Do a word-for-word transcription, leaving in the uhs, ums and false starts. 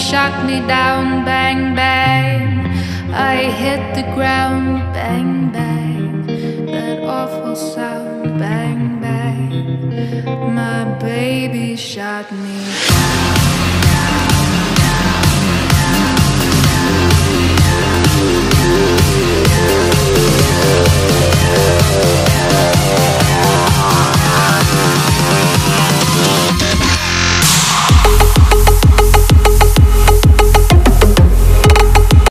shot me down, bang, bang. I hit the ground, bang,